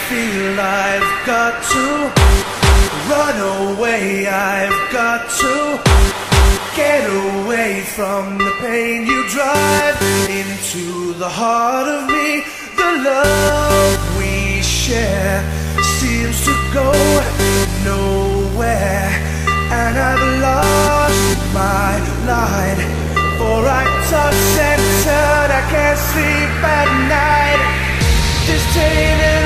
feel I've got to run away, I've got to get away from the pain. You drive into the heart of me. The love we share seems to go nowhere, and I've lost my line, for I toss and turn, I can't sleep at night. This tainted